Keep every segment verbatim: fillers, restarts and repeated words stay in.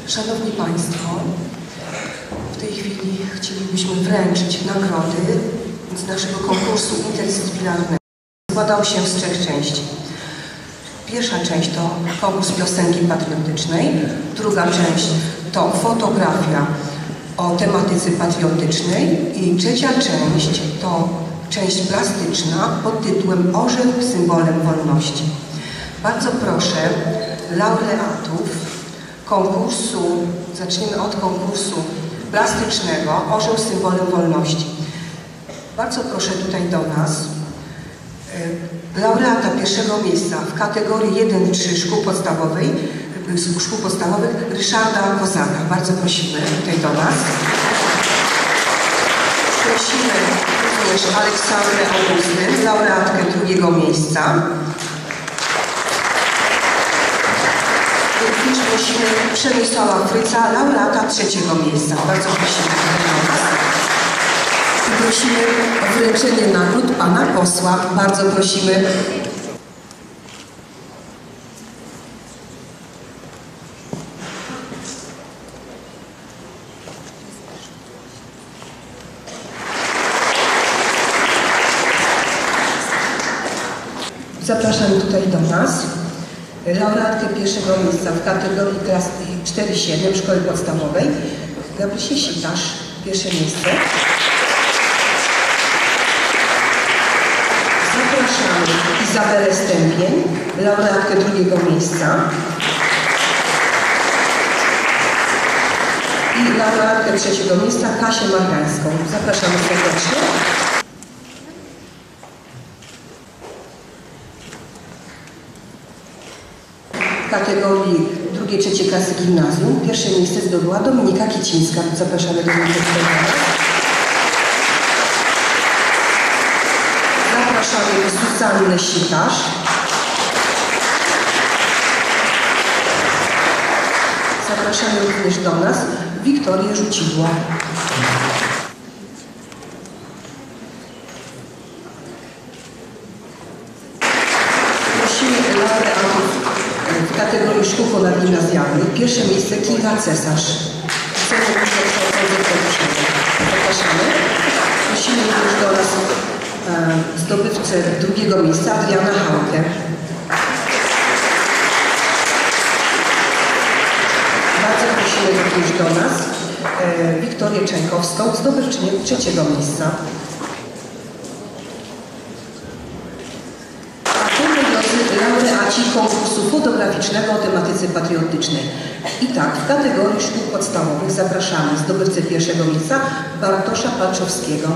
Szanowni Państwo, w tej chwili chcielibyśmy wręczyć nagrody z naszego konkursu interdyscyplinarnego. Składał się z trzech części. Pierwsza część to konkurs piosenki patriotycznej, druga część to fotografia o tematyce patriotycznej i trzecia część to część plastyczna pod tytułem Orzeł symbolem wolności. Bardzo proszę laureatów konkursu, zaczniemy od konkursu plastycznego Orzeł symbolem wolności. Bardzo proszę tutaj do nas laureata pierwszego miejsca w kategorii jeden trzy szkół podstawowej, szkół podstawowych Ryszarda Kozaka. Bardzo prosimy tutaj do nas. Prosimy również Aleksandrę Augustyn, laureatkę drugiego miejsca. Również prosimy Przemysława Fryca, laureata trzeciego miejsca. Bardzo prosimy do nas. I prosimy o wręczenie nagród pana posła. Bardzo prosimy. Zapraszamy tutaj do nas laureatkę pierwszego miejsca w kategorii klas cztery siedem szkoły podstawowej Gabrysię Sitarz, pierwsze miejsce. Zapraszamy Izabelę Stępień, laureatkę drugiego miejsca i laureatkę trzeciego miejsca Kasię Margańską. Zapraszamy serdecznie. W kategorii drugiej, trzeciej klasy gimnazjum pierwsze miejsce zdobyła Dominika Kicińska. Zapraszamy do niej. Zapraszamy Zuzannę Sitarz. Zapraszamy również do nas Wiktorię Rzucidło. Prosimy laureatów w kategorii szkół ponadgimnazjalnych. Pierwsze miejsce Kinga Cesarz. Zapraszamy. Prosimy również do nas e, zdobywcę drugiego miejsca Adriana Hałkę. Bardzo prosimy również do nas e, Wiktorię Czajkowską, zdobywczynię trzeciego miejsca. Laureaci konkursu fotograficznego o tematyce patriotycznej. I tak, w kategorii szkół podstawowych zapraszamy zdobywcę pierwszego miejsca Bartosza Palczowskiego.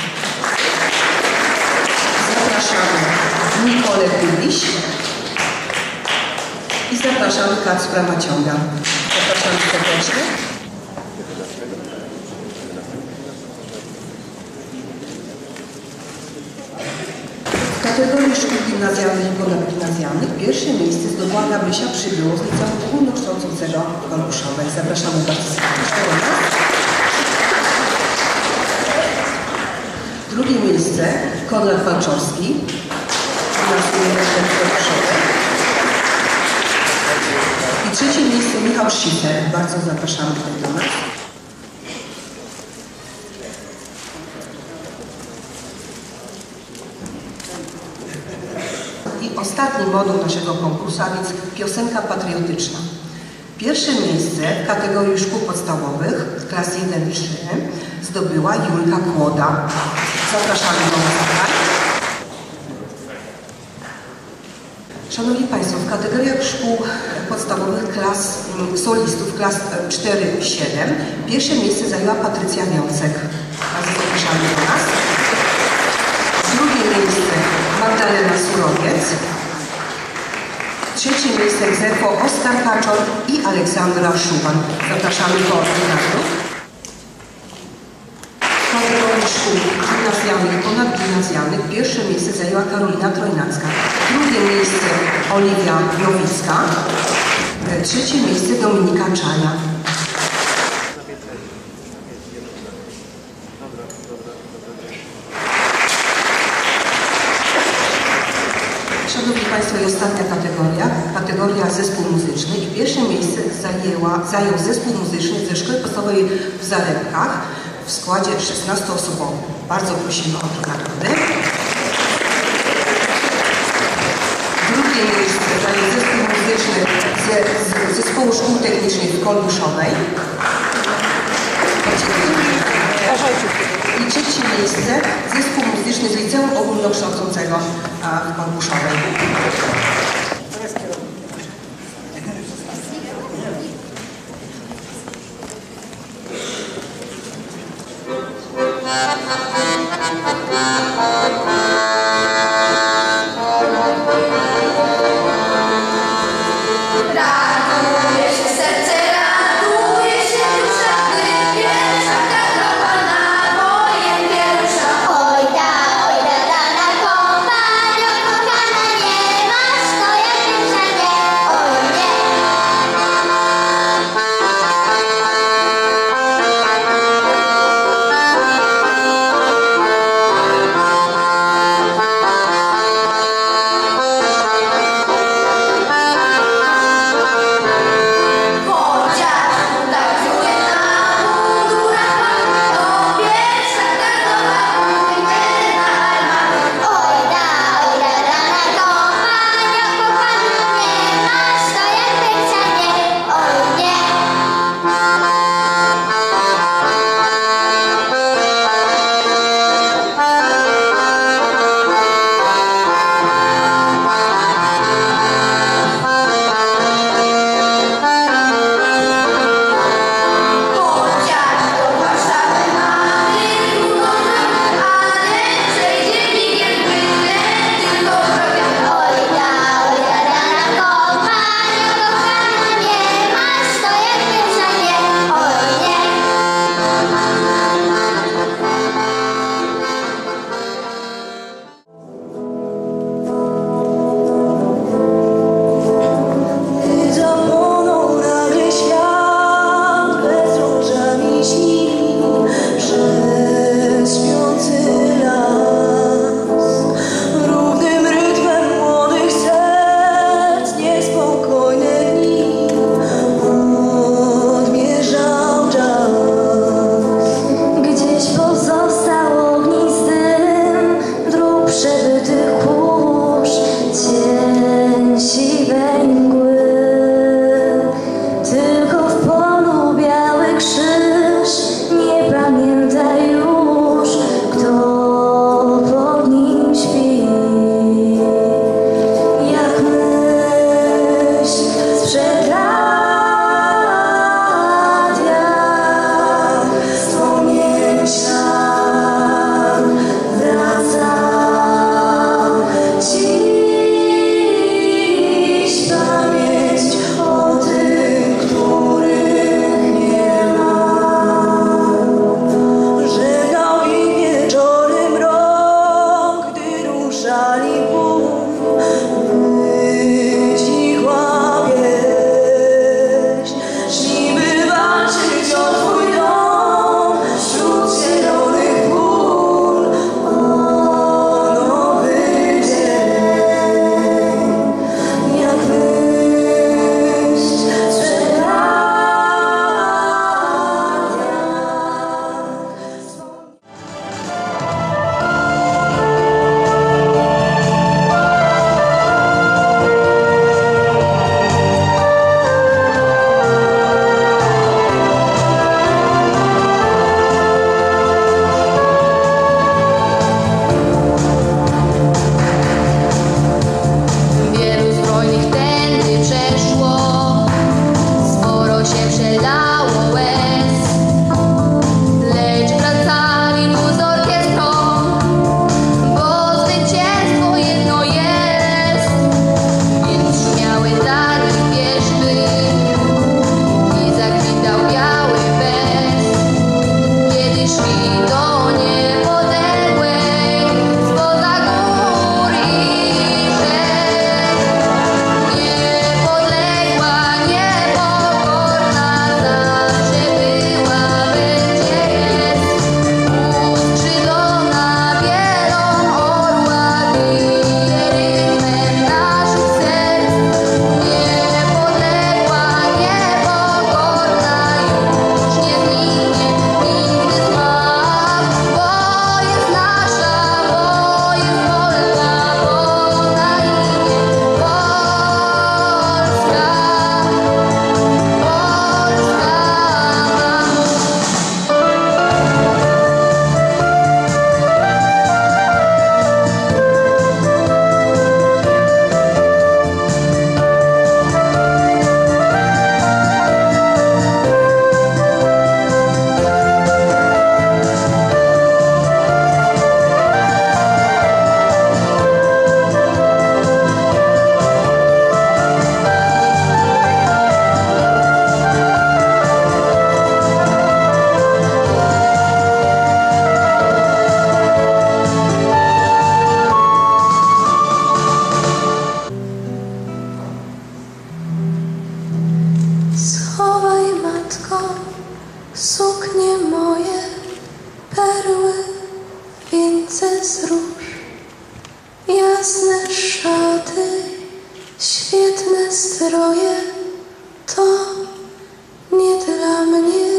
Zapraszamy Nikolę Kuliś i zapraszamy Kacpra Maciąga. Zapraszamy serdecznie. W kategorii szkół gimnazjalnych i ponadgimnazjalnych pierwsze miejsce zdobyła Gabrysia Przybyło z liceum ogólnokształcącego w Olkuszowej. Zapraszamy bardzo serdecznie do nas. Drugie miejsce Konrad Walczowski, gimnazjum w Olkuszowej. I trzecie miejsce Michał Schiffer. Bardzo zapraszamy tutaj do nas. Ostatni moduł naszego konkursu, a więc piosenka patriotyczna. Pierwsze miejsce w kategorii szkół podstawowych klas jeden trzy zdobyła Julka Kłoda. Zapraszamy do nas. Szanowni Państwo, w kategoriach szkół podstawowych klas solistów klas cztery siedem pierwsze miejsce zajęła Patrycja Wiącek. Bardzo zapraszamy do nas. Drugie miejsce Magdalena Surowiec. Trzecie miejsce ex aequo Oskar Kaczor i Aleksandra Szuban. Zapraszamy koordynatorów. W kategorii szkół gimnazjalnych i ponadgimnazjalnych pierwsze miejsce zajęła Karolina Trojnacka. Drugie miejsce Oliwia Nowicka. Trzecie miejsce Dominika Czaja. Szanowni Państwo, i ostatnia kategoria, kategoria wybrała zespół muzyczny i pierwsze miejsce zajęła, zajął zespół muzyczny ze szkoły podstawowej w Zarębkach w składzie szesnastoosobowym. Bardzo prosimy o tę nagrodę. Drugie miejsce zajął zespół muzyczny ze, z zespołu szkół technicznych w Kolbuszowej. I trzecie miejsce zespół muzyczny z Liceum Ogólnokształcącego w Kolbuszowej. suknie moje, perły, wieńce z róż, jasne szaty, świetne stroje, to nie dla mnie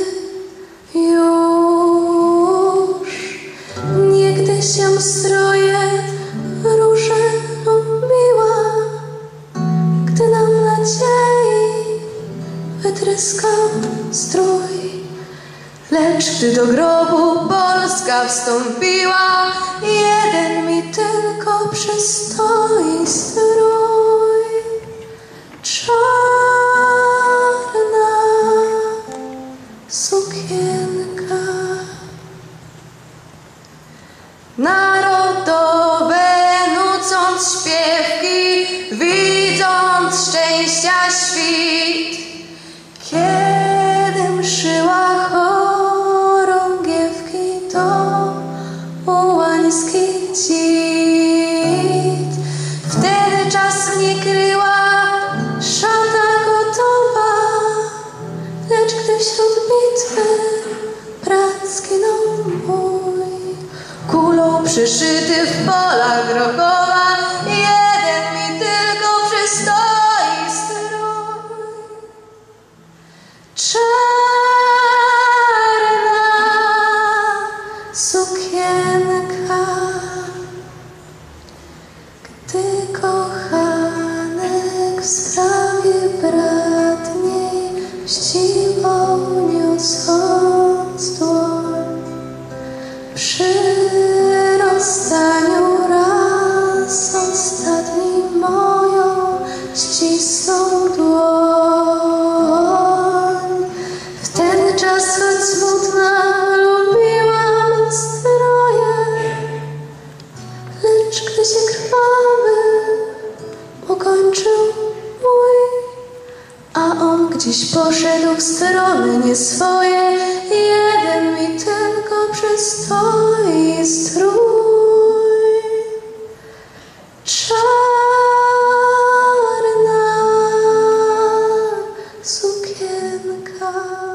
już. Niegdyś ją stroje róże lubiła, gdy nam nadziei wytryskał strój. Lecz gdy do grobu Polska wstąpiła, jeden mi tylko przystoi strój. Czarna sukienka. Narodowe nucąc śpiewki, widząc szczęścia świt, kiedym szyła chorągiewki do ułańskich cit. Wtedy czas mnie kryła szata gotowa, lecz gdy wśród bitwy brat zginął mój, kulą przyszyty w polach Grochowa, jeden mi tylko przystoi strój. Czarna sukienka. Gdy kochanek w sprawie bratniej chciwą niosąc dłoń, przy rozstaniu raz ostatni moją ścisnął dłoń. W ten czas, choć smutna, lubiłam stroje, lecz gdy się krwawy ukończył mój, a on gdzieś poszedł w strony nie swoje, jeden mi tylko przystoi strój. Czarna sukienka.